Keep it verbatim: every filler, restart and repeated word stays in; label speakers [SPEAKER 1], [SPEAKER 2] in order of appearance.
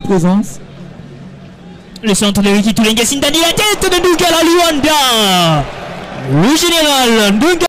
[SPEAKER 1] présence.
[SPEAKER 2] Le centre de Ricky Toulenga Sindani, la tête de Dougal Luanda. Le général Dougal.